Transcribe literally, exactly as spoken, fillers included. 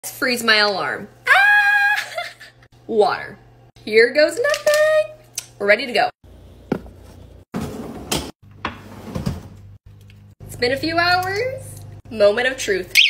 Freeze my alarm. Ah! Water. Here goes nothing. We're ready to go. It's been a few hours. Moment of truth.